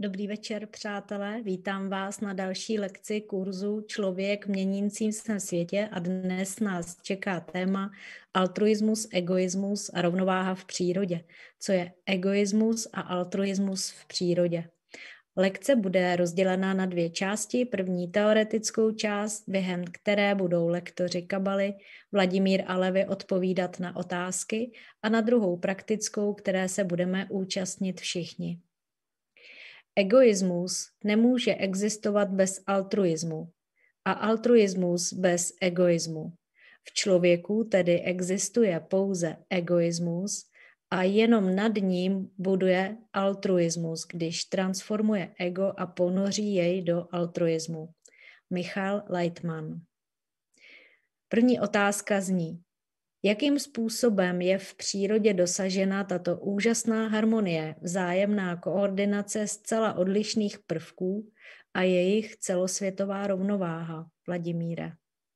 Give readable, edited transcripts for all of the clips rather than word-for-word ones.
Dobrý večer, přátelé. Vítám vás na další lekci kurzu Člověk v měnícím se světě a dnes nás čeká téma altruismus, egoismus a rovnováha v přírodě. Co je egoismus a altruismus v přírodě? Lekce bude rozdělena na dvě části. První teoretickou část, během které budou lektoři kabaly Vladimír a Levi odpovídat na otázky, a na druhou praktickou, které se budeme účastnit všichni. Egoismus nemůže existovat bez altruismu a altruismus bez egoismu. V člověku tedy existuje pouze egoismus a jenom nad ním buduje altruismus, když transformuje ego a ponoří jej do altruismu. Michal Leitman. První otázka zní: jakým způsobem je v přírodě dosažena tato úžasná harmonie, vzájemná koordinace zcela odlišných prvků a jejich celosvětová rovnováha? Vladimíre.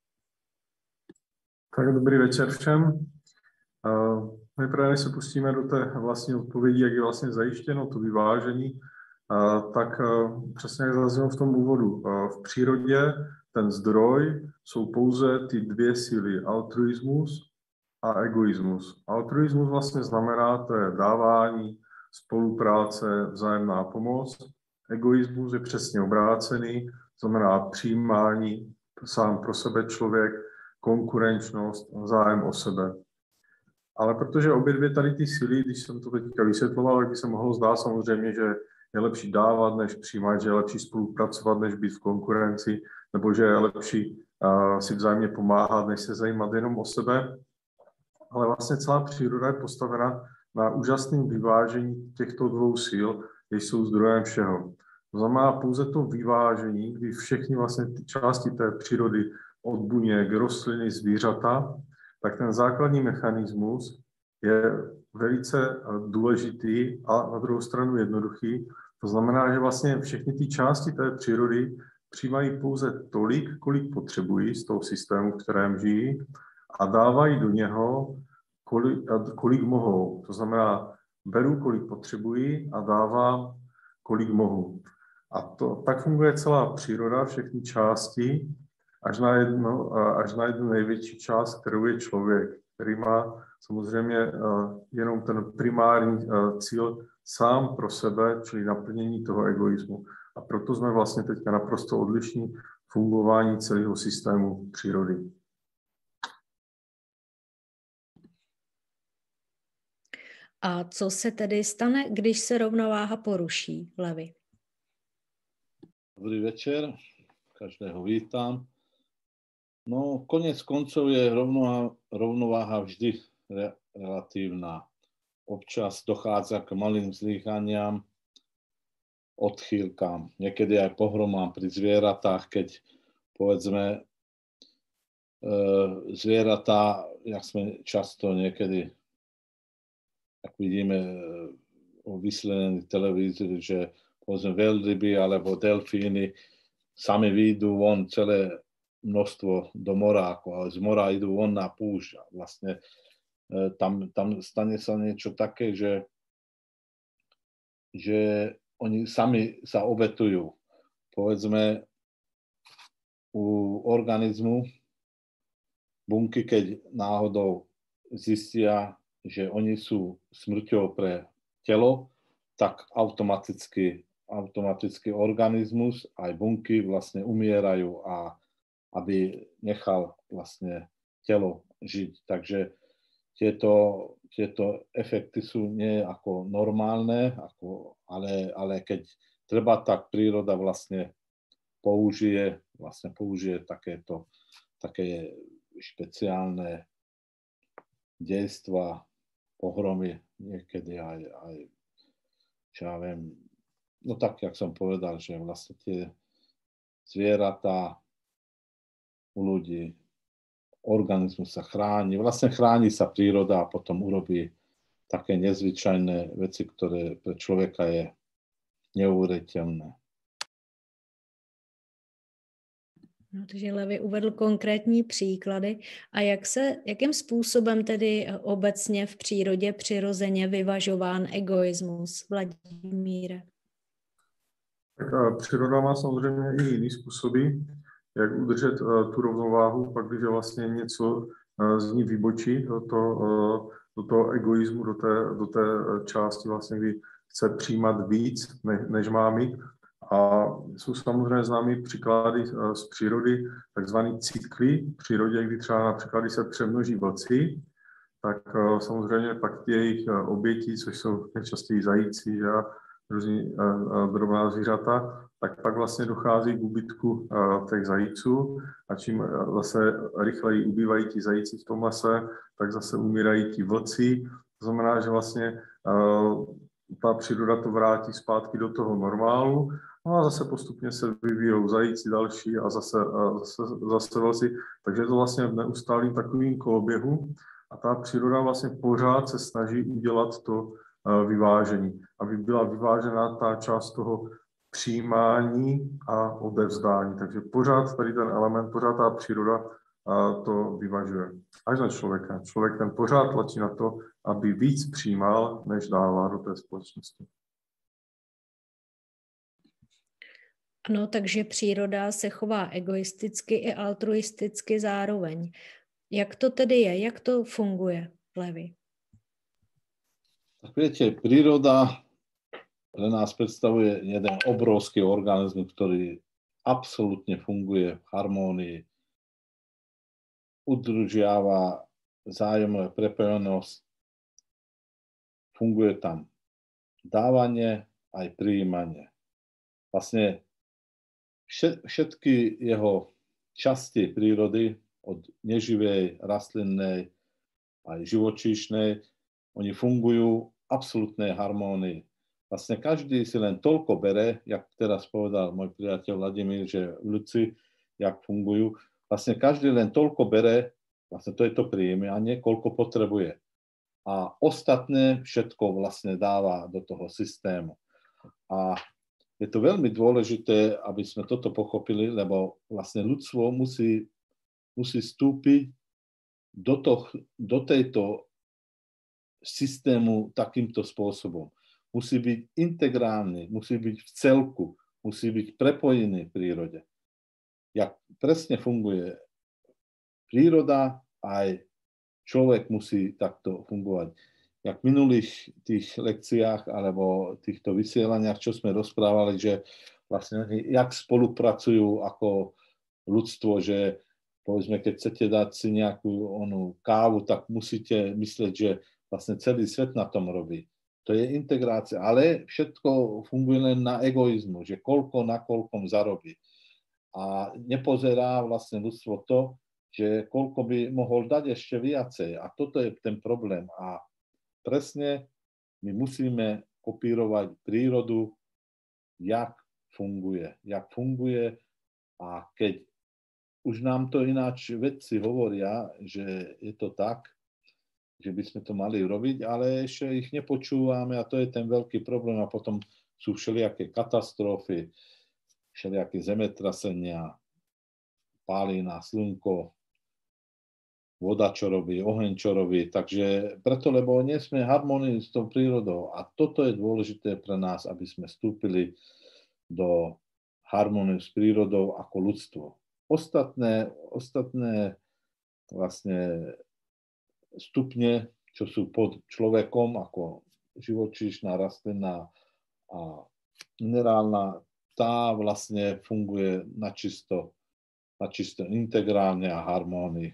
Tak dobrý večer všem. Nejprve, než se pustíme do té vlastní odpovědi, jak je vlastně zajištěno to vyvážení, tak přesně jak zaznělo v tom úvodu. V přírodě ten zdroj jsou pouze ty dvě síly, altruismus a egoismus. Altruismus vlastně znamená, to je dávání, spolupráce, vzájemná pomoc. Egoismus je přesně obrácený, znamená přijímání sám pro sebe člověk, konkurenčnost, zájem o sebe. Ale protože obě dvě tady ty síly, když jsem to teďka vysvětloval, tak by se mohlo zdát samozřejmě, že je lepší dávat, než přijímat, že je lepší spolupracovat, než být v konkurenci, nebo že je lepší si vzájemně pomáhat, než se zajímat jenom o sebe. Ale vlastně celá příroda je postavena na úžasném vyvážení těchto dvou sil, jež jsou zdrojem všeho. To znamená pouze to vyvážení, kdy všechny vlastně ty části té přírody, od buněk, rostliny, zvířata, tak ten základní mechanismus je velice důležitý a na druhou stranu jednoduchý. To znamená, že vlastně všechny ty části té přírody přijímají pouze tolik, kolik potřebují z toho systému, v kterém žijí, a dávají do něho, kolik mohou. To znamená, beru, kolik potřebují a dávám, kolik mohu. A tak funguje celá příroda, všechny části, až na jednu největší část, kterou je člověk, který má samozřejmě jenom ten primární cíl sám pro sebe, čili naplnění toho egoismu. A proto jsme vlastně teďka naprosto odlišní fungování celého systému přírody. A co se tedy stane, když se rovnováha poruší, Levi? Dobrý večer, každého vítám. No, konec koncov je rovnováha vždy relatívna. Občas dochádza k malým zlyhaniam, odchýlkám, niekedy aj pohromám pri zvieratách, keď povedzme zvieratá, jak sme často niekedy, ak vidíme o vysílenej televízii, že povedzme veľryby alebo delfíny sami výjdu von celé množstvo do moráku, ale z mora idú von na púšť. Vlastne tam stane sa niečo také, že oni sami sa obetujú. Povedzme u organizmu bunky, keď náhodou zistia, že oni sú smrťou pre telo, tak automaticky organizmus aj bunky vlastne umierajú, a aby nechal vlastne telo žiť. Takže tieto efekty sú nie ako normálne, ale keď treba, tak príroda vlastne použije také špeciálne dejstva, pohromy, niekedy aj čo ja viem, no tak, jak som povedal, že vlastne tie zvieratá u ľudí, organizmus sa chráni, vlastne chráni sa príroda a potom urobí také nezvyčajné veci, ktoré pre človeka je neuvěřitelné. No, takže Levi uvedl konkrétní příklady. A jakým způsobem tedy obecně v přírodě přirozeně vyvažován egoismus, Vladimíre? Tak příroda má samozřejmě i jiný způsoby, jak udržet tu rovnováhu, pak když vlastně něco z ní vybočí do toho egoismu, do té části vlastně, kdy chce přijímat víc, než má mít. A jsou samozřejmě známé příklady z přírody, takzvaný cykly v přírodě, kdy třeba například, když se přemnoží vlci, tak samozřejmě pak ty jejich oběti, což jsou nejčastěji zajíci a různí drobná zvířata, tak pak vlastně dochází k úbytku těch zajíců a čím zase rychleji ubývají ti zajíci v tom lese, tak zase umírají ti vlci. To znamená, že vlastně ta příroda to vrátí zpátky do toho normálu, no a zase postupně se vyvíjou zajíci další a zase vlci. Takže je to vlastně v neustálým takovým koloběhu a ta příroda vlastně pořád se snaží udělat to vyvážení, aby byla vyvážená ta část toho přijímání a odevzdání. Takže pořád tady ten element, pořád ta příroda to vyvažuje. Až na člověka. Člověk ten pořád tlačí na to, aby víc přijímal, než dává do té společnosti. Ano, takže příroda se chová egoisticky i altruisticky zároveň. Jak to tedy je? Jak to funguje, Levi? Tak viete, príroda pre nás predstavuje jeden obrovský organizmus, ktorý absolútne funguje v harmónii, udržiava vzájomnú prepojenosť, funguje tam dávanie aj prijímanie. Vlastne všetky jeho časti prírody, od neživej, rastlinnej aj živočíšnej, oni fungujú v absolútnej harmónii. Vlastne každý si len toľko bere, jak teraz povedal môj priateľ Vladimír, že ľudci, jak fungujú, vlastne každý len toľko bere, vlastne to je to prijímanie, koľko potrebuje. A ostatné všetko vlastne dáva do toho systému. A je to veľmi dôležité, aby sme toto pochopili, lebo vlastne ľudstvo musí vstúpiť do tejto systému takýmto spôsobom. Musí byť integrálny, musí byť v celku, musí byť prepojený v prírode. Jak presne funguje príroda, aj človek musí takto fungovať. Jak v minulých tých lekciách alebo týchto vysielaniach, čo sme rozprávali, že vlastne jak spolupracujú ako ľudstvo, že povedzme, keď chcete dať si nejakú kávu, tak musíte myslieť, že vlastne celý svet na tom robí. To je integrácia, ale všetko funguje len na egoizmu, že koľko na koľkom zarobí. A nepozerá vlastne ľudstvo to, že koľko by mohol dať ešte viacej. A toto je ten problém. A presne my musíme kopírovať prírodu, jak funguje a keď už nám to ináč vedci hovoria, že je to tak, že by sme to mali robiť, ale ešte ich nepočúvame a to je ten veľký problém. A potom sú všelijaké katastrofy, všelijaké zemetrasenia, pálina, slnko, voda, čo robí, oheň, čo robí. Takže preto, lebo nie sme harmonii s tou prírodou. A toto je dôležité pre nás, aby sme vstúpili do harmonie s prírodou ako ľudstvo. Ostatné vlastne stupne, čo sú pod človekom, ako živočíšna, rastlinná a minerálna, tá vlastne funguje na čisto integrálne a harmónii.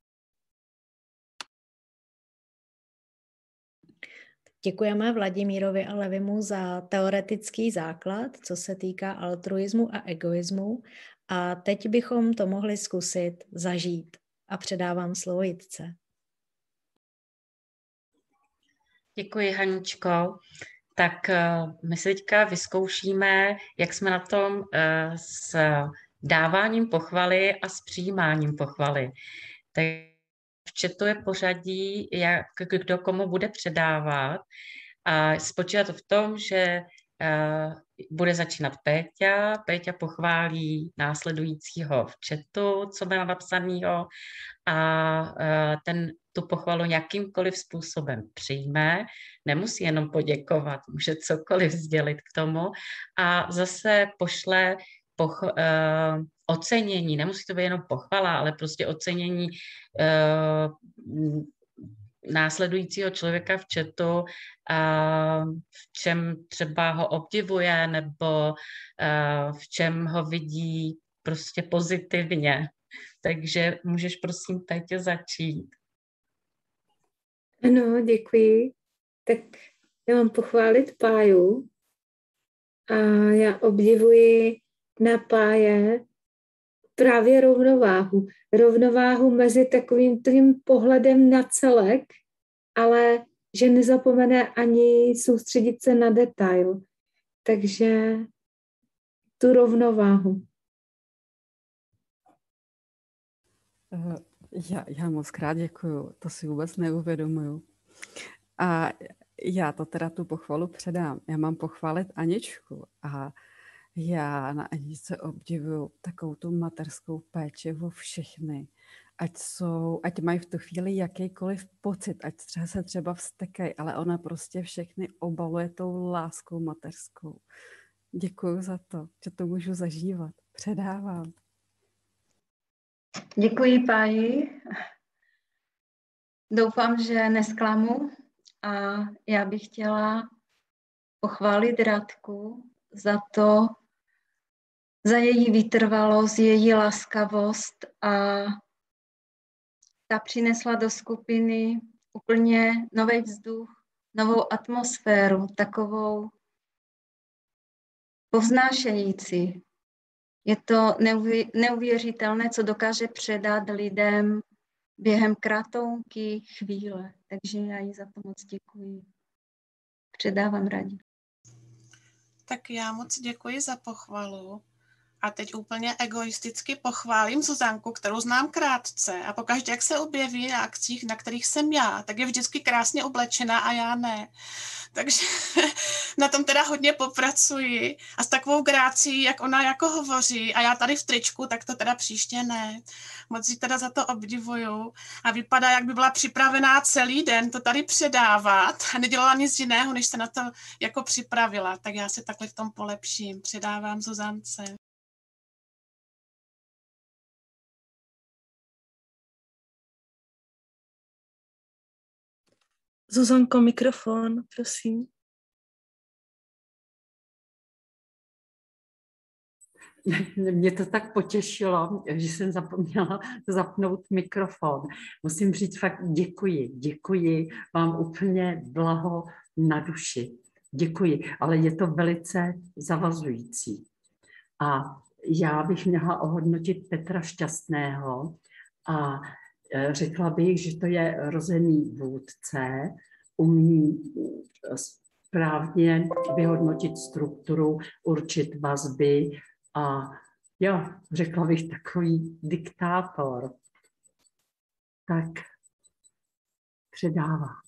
Děkujeme Vladimírovi a Levimu za teoretický základ, co se týká altruismu a egoismu. A teď bychom to mohli zkusit zažít. A předávám slovo Jitce. Děkuji, Haničko. Tak my se teďka vyzkoušíme, jak jsme na tom s dáváním pochvaly a s přijímáním pochvaly. Takže to je pořadí, jak kdo komu bude předávat. A spočívá to v tom, že bude začínat Péťa. Péťa pochválí následujícího v chatu, co bylo napsanýho, a tu pochvalu jakýmkoliv způsobem přijme. Nemusí jenom poděkovat, může cokoliv sdělit k tomu a zase pošle ocenění, nemusí to být jenom pochvala, ale prostě ocenění následujícího člověka v chatu, v čem třeba ho obdivuje nebo v čem ho vidí prostě pozitivně. Takže můžeš prosím Péťo začít. Ano, děkuji. Tak já mám pochválit Páju a já obdivuji na Páje právě rovnováhu. Rovnováhu mezi takovým tím pohledem na celek, ale že nezapomene ani soustředit se na detail. Takže tu rovnováhu. Já moc krát děkuju, to si vůbec neuvědomuju. A já to teda tu pochvalu předám. Já mám pochválit Aničku a já na Aničce obdivuju takovou tu mateřskou péči o všechny. Ať mají v tu chvíli jakýkoliv pocit, ať se třeba vztekají, ale ona prostě všechny obaluje tou láskou mateřskou. Děkuju za to, že to můžu zažívat. Předávám. Děkuji, Páji. Doufám, že nesklamu a já bych chtěla pochválit Radku za její vytrvalost, její laskavost a ta přinesla do skupiny úplně nový vzduch, novou atmosféru, takovou povznášející. Je to neuvěřitelné, co dokáže předat lidem během krátké chvíle. Takže já jí za to moc děkuji. Předávám Radě. Tak já moc děkuji za pochvalu. A teď úplně egoisticky pochválím Zuzanku, kterou znám krátce. A pokaždé, jak se objeví na akcích, na kterých jsem já, tak je vždycky krásně oblečená a já ne. Takže na tom teda hodně popracuji. A s takovou grácií, jak ona jako hovoří, a já tady v tričku, tak to teda příště ne. Moc jí teda za to obdivuju. A vypadá, jak by byla připravená celý den to tady předávat a nedělala nic jiného, než se na to jako připravila. Tak já se takhle v tom polepším. Předávám Zuzance. Zuzanko, mikrofon, prosím. Mě to tak potěšilo, že jsem zapomněla zapnout mikrofon. Musím říct fakt děkuji vám úplně blaho na duši. Děkuji, ale je to velice zavazující. A já bych měla ohodnotit Petra Šťastného a řekla bych, že to je rozený vůdce, umí správně vyhodnotit strukturu, určit vazby a jo, řekla bych takový diktátor. Tak předávám.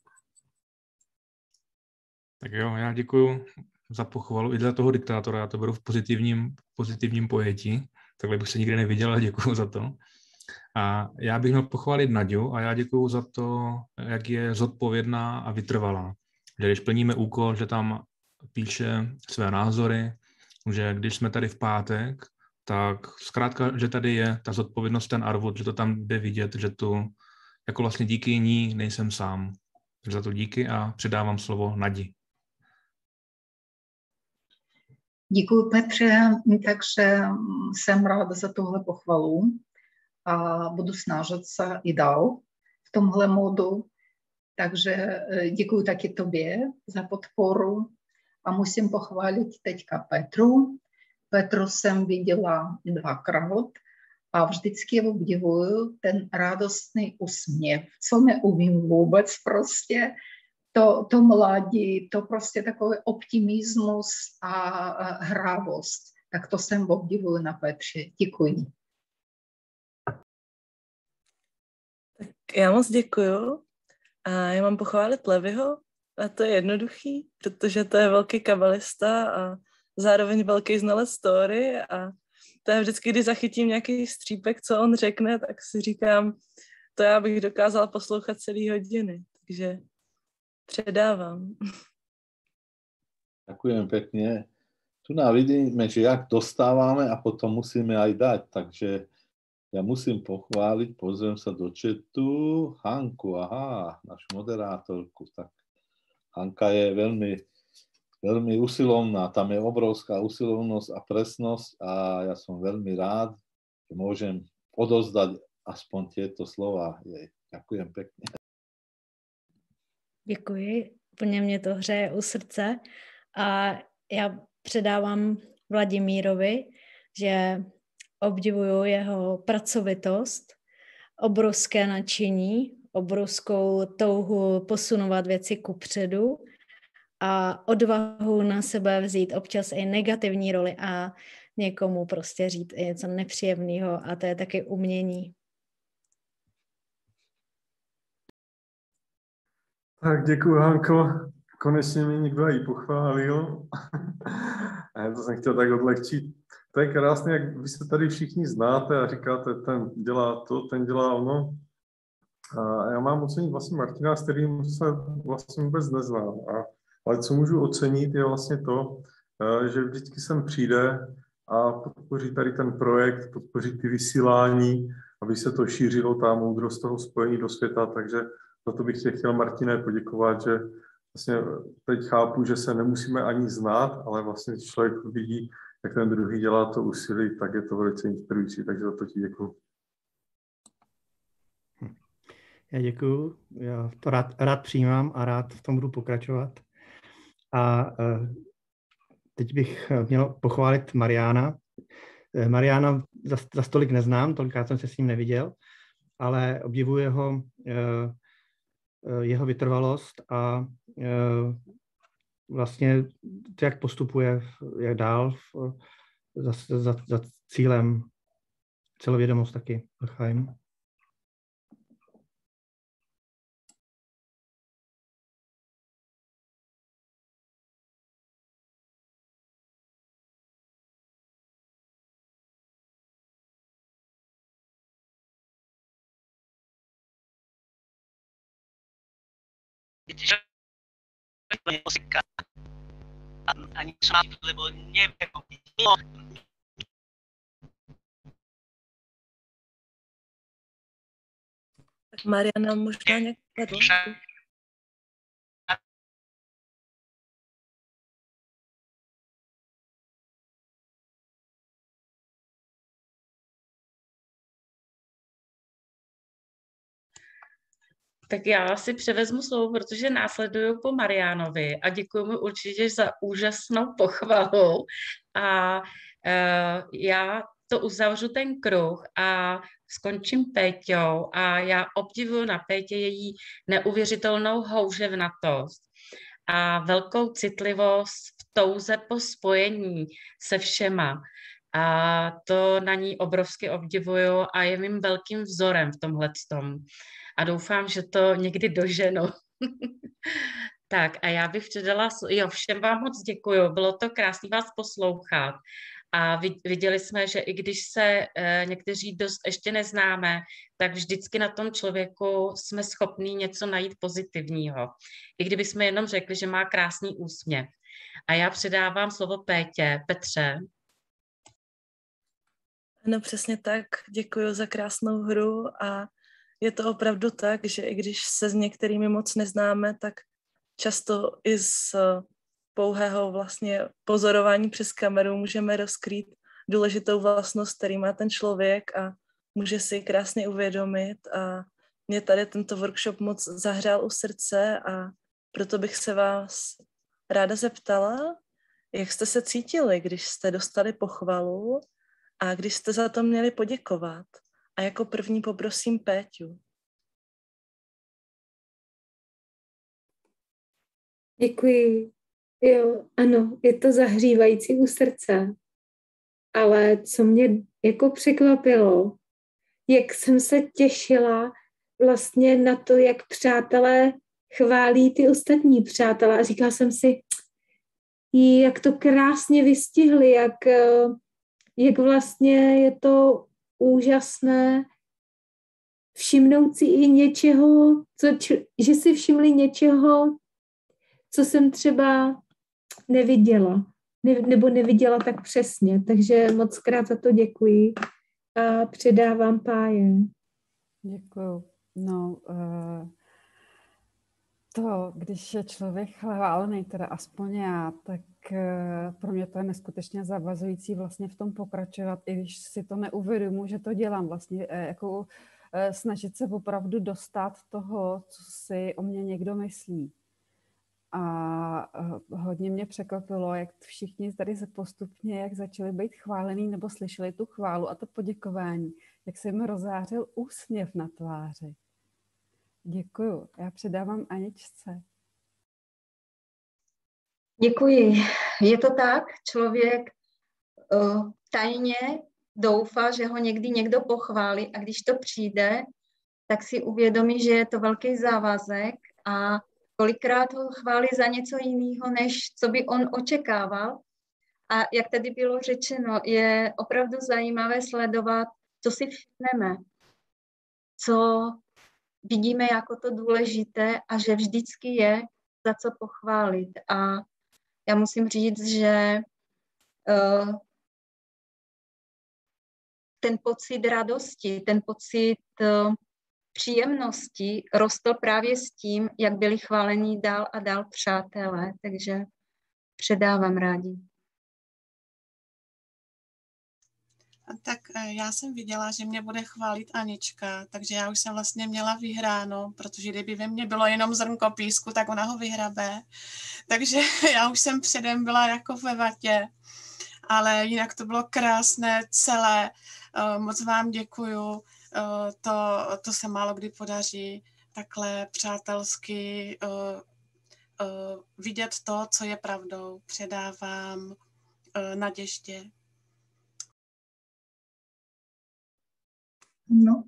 Tak jo, já děkuju za pochvalu i za toho diktátora, já to beru v pozitivním pojetí, takhle bych se nikdy neviděl, ale děkuju za to. A já bych měl pochválit Naďu a já děkuju za to, jak je zodpovědná a vytrvalá. Že když plníme úkol, že tam píše své názory, že když jsme tady v pátek, tak zkrátka, že tady je ta zodpovědnost, ten arvot, že to tam jde vidět, že tu jako vlastně díky ní nejsem sám. Takže za to díky a předávám slovo Nadi. Děkuji, Petře, takže jsem ráda za tohle pochvalu a budu snažit se i dál v tomhle modu. Takže děkuji taky tobě za podporu a musím pochválit teďka Petru. Petru jsem viděla 2krát a vždycky obdivuju ten radostný úsměv, co neumím vůbec prostě. To mladí, to prostě takový optimismus a hravost. Tak to jsem obdivuju na Petře. Děkuji. Tak já moc děkuju. A já mám pochválit Leviho a to je jednoduchý, protože to je velký kabalista a zároveň velký znalec story a to je vždycky, když zachytím nějaký střípek, co on řekne, tak si říkám, to já bych dokázala poslouchat celý hodiny, takže předávám. Ďakujem pekne. Tu nám vidíme, že jak dostávame a potom musíme aj dať, takže ja musím pochváliť, pozriem sa do chatu, Hanku, našu moderátorku. Tak Hanka je veľmi usilovná, tam je obrovská usilovnosť a presnosť a ja som veľmi rád, že môžem odozdať aspoň tieto slova jej. Ďakujem pekne. Děkuji, plně mě to hřeje u srdce a já předávám Vladimírovi, že obdivuju jeho pracovitost, obrovské nadšení, obrovskou touhu posunovat věci kupředu a odvahu na sebe vzít občas i negativní roli a někomu prostě říct i něco nepříjemného a to je taky umění. Tak děkuji, Hanko. Konečně mě někdo i pochválil. To jsem chtěl tak odlehčit. To je krásné, jak vy se tady všichni znáte a říkáte, ten dělá to, ten dělá ono. A já mám ocenit vlastně Martina, s kterým se vlastně vůbec neznám. Ale co můžu ocenit, je vlastně to, že vždycky sem přijde a podpoří tady ten projekt, podpoří ty vysílání, aby se to šířilo, ta moudrost toho spojení do světa. Takže za to bych tě chtěl, Martine, poděkovat, že vlastně teď chápu, že se nemusíme ani znát, ale vlastně člověk vidí, jak ten druhý dělá to úsilí, tak je to velice inspirující, takže za to ti děkuju. Já děkuju, já to rád přijímám a rád v tom budu pokračovat. A teď bych měl pochválit Mariána. Mariána za stolik neznám, tolikrát jsem se s ním neviděl, ale obdivuji jeho vytrvalost a vlastně to, jak postupuje, jak dál za cílem, celovědomost taky. Chaim. Ani sama, lebo neviem, ako by bolo. Tak Mariana možná nějak vedla. Tak já si převezmu slovo, protože následuju po Mariánovi a děkuji mu určitě za úžasnou pochvalu. A já to uzavřu ten kruh a skončím Péťou a já obdivuju na Pétě její neuvěřitelnou houževnatost a velkou citlivost v touze po spojení se všema. A to na ní obrovsky obdivuju a je mým velkým vzorem v tomhletom. A doufám, že to někdy doženu. Tak a já bych předala, všem vám moc děkuju, bylo to krásný vás poslouchat. A viděli jsme, že i když se někteří dost ještě neznáme, tak vždycky na tom člověku jsme schopní něco najít pozitivního. I kdyby jsme jenom řekli, že má krásný úsměv. A já předávám slovo Pétě. Petře. No přesně tak, děkuji za krásnou hru a je to opravdu tak, že i když se s některými moc neznáme, tak často i z pouhého vlastně pozorování přes kameru můžeme rozkrýt důležitou vlastnost, který má ten člověk a může si ji krásně uvědomit a mě tady tento workshop moc zahřál u srdce a proto bych se vás ráda zeptala, jak jste se cítili, když jste dostali pochvalu a když jste za to měli poděkovat. A jako první poprosím Péťu. Děkuji. Jo, ano, je to zahřívající u srdce. Ale co mě jako překvapilo, jak jsem se těšila vlastně na to, jak přátelé chválí ty ostatní přátelé. A říkala jsem si, jak to krásně vystihli, jak vlastně je to úžasné všimnout si i něčeho, že si všimli něčeho, co jsem třeba neviděla, nebo neviděla tak přesně. Takže moc krát za to děkuji a předávám páje. Děkuju. No, to, když je člověk chválený, teda aspoň já, tak pro mě to je neskutečně zavazující vlastně v tom pokračovat, i když si to neuvědomuji, že to dělám vlastně, jako snažit se opravdu dostat toho, co si o mě někdo myslí. A hodně mě překvapilo, jak všichni tady se postupně, jak začali být chválený nebo slyšeli tu chválu a to poděkování, jak se jim rozářil úsměv na tváři. Děkuju. Já předávám Aničce. Děkuji. Je to tak, člověk tajně doufá, že ho někdy někdo pochválí a když to přijde, tak si uvědomí, že je to velký závazek a kolikrát ho chválí za něco jiného, než co by on očekával. A jak tady bylo řečeno, je opravdu zajímavé sledovat, co si všimneme, co vidíme jako to důležité a že vždycky je za co pochválit. A já musím říct, že ten pocit radosti, ten pocit příjemnosti rostl právě s tím, jak byli chválení dál a dál přátelé. Takže předávám rádi. Tak já jsem viděla, že mě bude chválit Anička, takže já už jsem vlastně měla vyhráno, protože kdyby ve mně bylo jenom zrnko písku, tak ona ho vyhrabe. Takže já už jsem předem byla jako ve vatě, ale jinak to bylo krásné celé. Moc vám děkuju. To se málo kdy podaří takhle přátelsky vidět to, co je pravdou. Předávám Naděždě. No,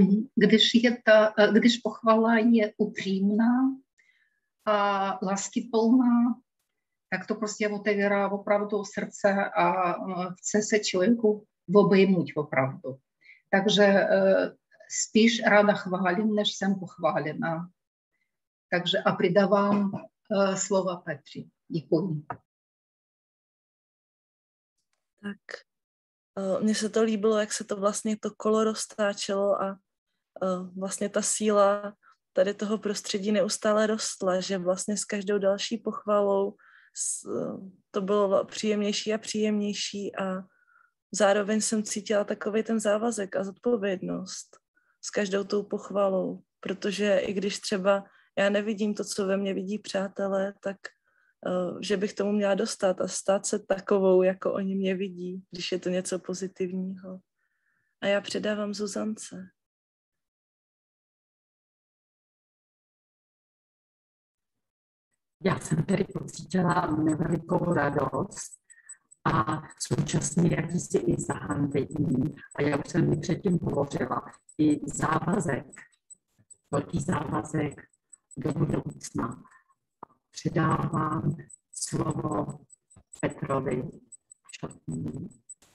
když pochvala je upřímná a láskyplná, tak to prostě otevírá opravdu srdce a chce se člověku obejmout opravdu. Takže spíš ráda chválím, než jsem pochválená. Takže a přidávám slova Petři. Děkuji. Tak. Mně se to líbilo, jak se to vlastně to kolo roztáčelo a vlastně ta síla tady toho prostředí neustále rostla, že vlastně s každou další pochvalou to bylo příjemnější a příjemnější a zároveň jsem cítila takový ten závazek a zodpovědnost s každou tou pochvalou, protože i když třeba já nevidím to, co ve mně vidí přátelé, tak že bych tomu měla dostat a stát se takovou, jako oni mě vidí, když je to něco pozitivního. A já předávám Zuzance. Já jsem tedy pocítila nevelikou radost a současně jakýsi i zahanbení. A já už jsem mi předtím hovořila, i závazek, velký závazek do budoucna. Předávám slovo Petrovi Šatnímu.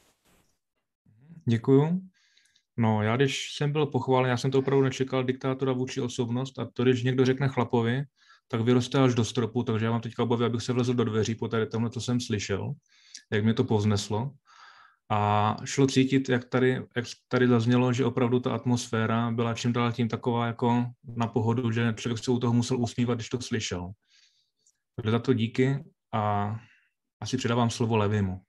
Děkuju. No, já když jsem byl pochválen, já jsem to opravdu nečekal, diktátora vůči osobnost, a to, když někdo řekne chlapovi, tak vyroste až do stropu, takže já mám teďka obavy, abych se vlezl do dveří po tady tomhle, co jsem slyšel, jak mě to povzneslo. A šlo cítit, jak tady zaznělo, že opravdu ta atmosféra byla čím dál tím taková jako na pohodu, že člověk se u toho musel usmívat, když to slyšel. Takže za to díky a asi předávám slovo Levimu.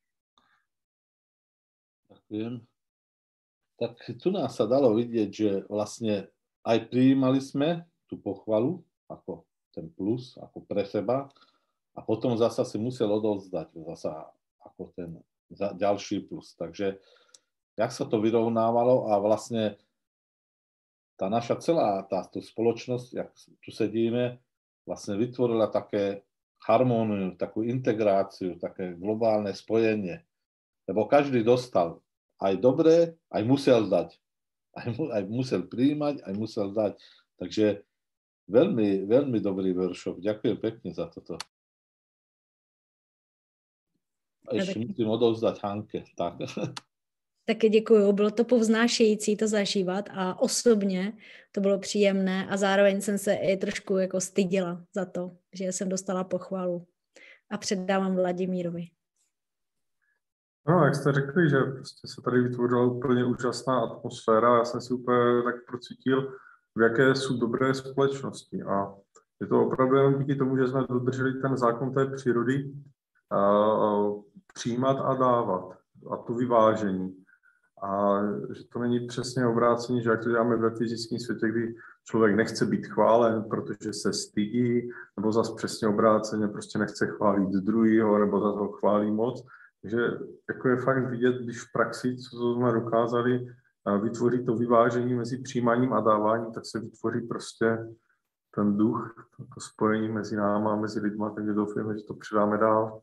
Ďakujem. Tak tu nás sa dalo vidieť, že vlastne aj prijímali sme tú pochvalu ako ten plus, ako pre seba a potom zasa si musel odovzdať zasa ako ten ďalší plus. Takže jak sa to vyrovnávalo a vlastne tá naša celá táto spoločnosť, jak tu sedíme, vlastne vytvorila také harmóniu, takú integráciu, také globálne spojenie. Lebo každý dostal aj dobré, aj musel dať. Aj musel prijímať, aj musel dať. Takže veľmi, veľmi dobrý workshop. Ďakujem pekne za toto. ještě musím odovzdat Hanke. Tak. Taky děkuju, bylo to povznášející to zažívat a osobně to bylo příjemné a zároveň jsem se i trošku jako styděla za to, že jsem dostala pochvalu a předávám Vladimírovi. No, jak jste řekli, že prostě se tady vytvořila úplně úžasná atmosféra, já jsem si úplně tak procítil, v jaké jsou dobré společnosti a je to opravdu jenom díky tomu, že jsme dodrželi ten zákon té přírody, přijímat a dávat a to vyvážení. A že to není přesně obrácení, že jak to děláme ve fyzickém světě, kdy člověk nechce být chválen, protože se stydí, nebo zase přesně obráceně, prostě nechce chválit druhýho, nebo zase ho chválí moc. Takže jako je fakt vidět, když v praxi, co jsme dokázali vytvořit to vyvážení mezi přijímáním a dáváním, tak se vytvoří prostě ten duch, to spojení mezi náma a mezi lidma, takže doufujeme, že to předáme dál.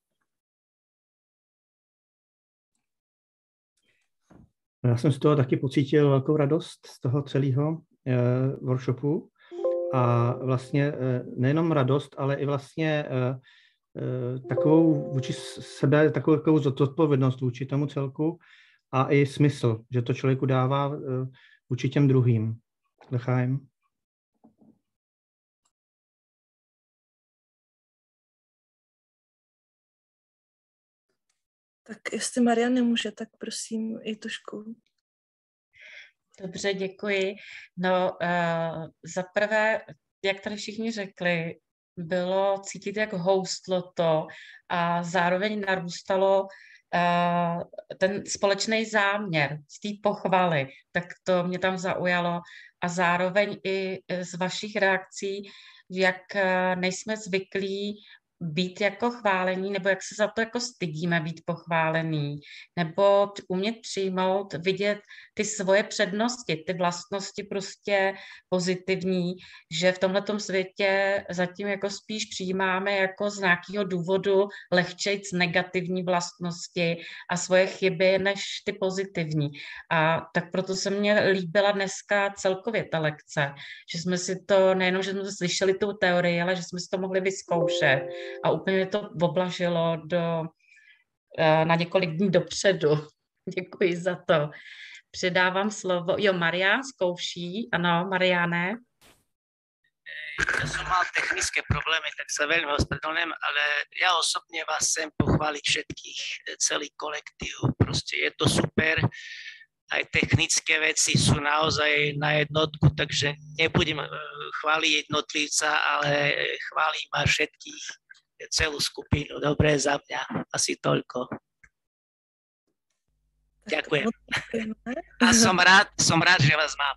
Já jsem z toho taky pocítil velkou radost z toho celého workshopu a vlastně nejenom radost, ale i vlastně takovou vůči sebe, takovou zodpovědnost vůči tomu celku a i smysl, že to člověku dává vůči těm druhým. Lechaim. Tak jestli Marian nemůže, tak prosím i Tušku. Dobře, děkuji. No, za prvé, jak tady všichni řekli, bylo cítit, jak houstlo to a zároveň narůstalo ten společný záměr z té pochvaly, tak to mě tam zaujalo a zároveň i z vašich reakcí, jak nejsme zvyklí být jako chválení, nebo jak se za to jako stydíme být pochválený, nebo umět přijmout, vidět ty svoje přednosti, ty vlastnosti prostě pozitivní, že v tomhletom světě zatím jako spíš přijímáme jako z nějakého důvodu lehčejc negativní vlastnosti a svoje chyby než ty pozitivní. A tak proto se mně líbila dneska celkově ta lekce, že jsme si to, nejenom, že jsme slyšeli tu teorii, ale že jsme si to mohli vyzkoušet. A úplně to oblažilo na několik dní dopředu. Děkuji za to. Předávám slovo. Jo, Marián zkouší. Ano, Mariáne. Ja som mal technické problémy, tak sa veľmi ospravedlňujem, ale ja osobne vás chcem pochváliť všetkých, celý kolektív. Proste je to super. Aj technické veci sú naozaj na jednotku, takže nebudem chváliť jednotlivca, ale chválim aj všetkých, celú skupinu. Dobre za mňa, asi toľko. Ďakujem. A som rád, že vás mám.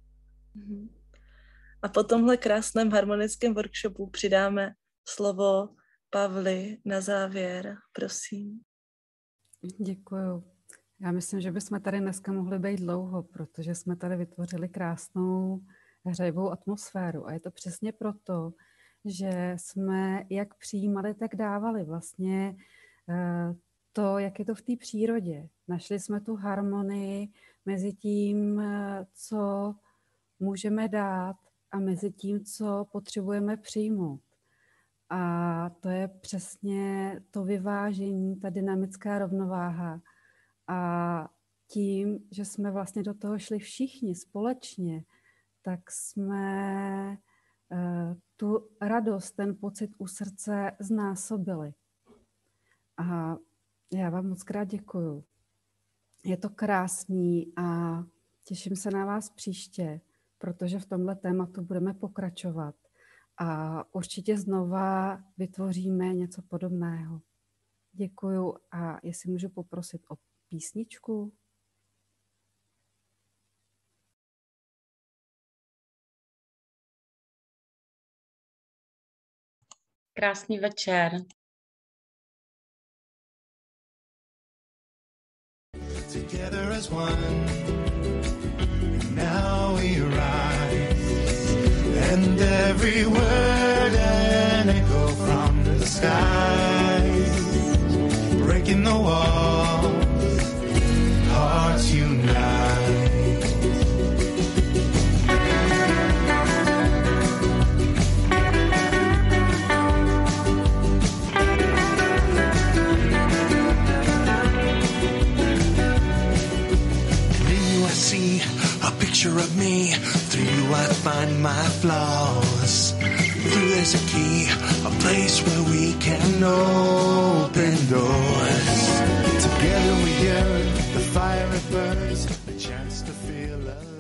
A po tomhle krásném harmonickém workshopu přidáme slovo Pavli na závěr. Prosím. Děkuju. Já myslím, že bychom tady dneska mohli být dlouho, protože jsme tady vytvořili krásnou hřejivou atmosféru. A je to přesně proto, že jsme jak přijímali, tak dávali vlastně to, jak je to v té přírodě. Našli jsme tu harmonii mezi tím, co můžeme dát a mezi tím, co potřebujeme přijmout. A to je přesně to vyvážení, ta dynamická rovnováha. A tím, že jsme vlastně do toho šli všichni společně, tak jsme tu radost, ten pocit u srdce znásobili. A já vám moc krát děkuju. Je to krásný a těším se na vás příště, protože v tomhle tématu budeme pokračovat a určitě znova vytvoříme něco podobného. Děkuju a jestli můžu poprosit o písničku. Krásný večer. Together as one, now we rise, and every word an echo from the skies, breaking the walls, hearts unite. picture of me. Through you I find my flaws. Through there's a key, a place where we can open doors. Together we yearn, the fire it burns, the chance to feel alive.